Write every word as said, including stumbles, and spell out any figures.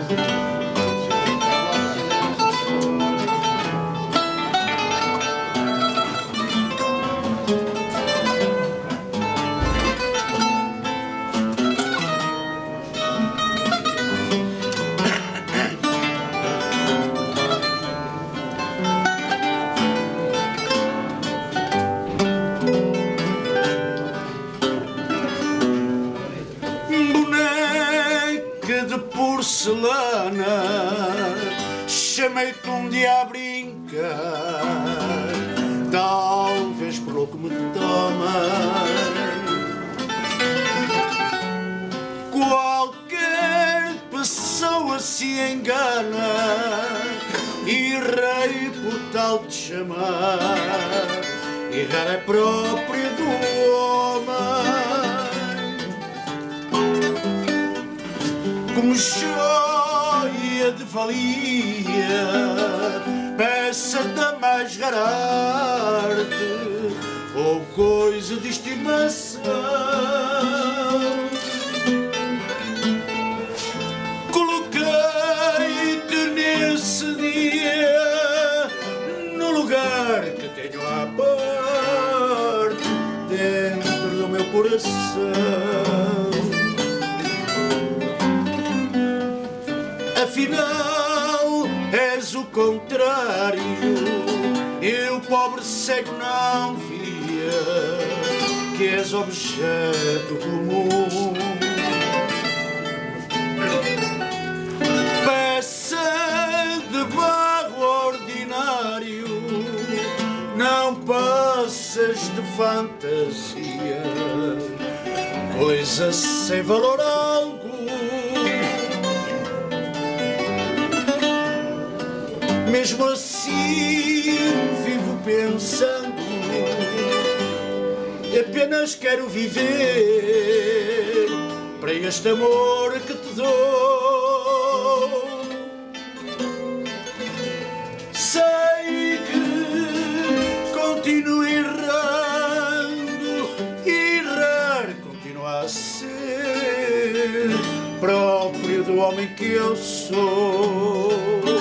De porcelana, chamei-te um dia a brincar, talvez por louco me tomem. Qualquer pessoa se engana e rei por tal te chamar, errar é próprio do homem. Como joia de valia, peça da mais rara arte ou coisa de estimação, coloquei-te nesse dia no lugar que tenho à parte dentro do meu coração. Afinal, és o contrário, eu, pobre cego, não via que és objeto comum. Peça de barro ordinário, não passas de fantasia, coisa sem valor algum. Mesmo assim vivo pensando, apenas quero viver para este amor que te dou. Sei que continuo errando, errar continua a ser próprio do homem que eu sou.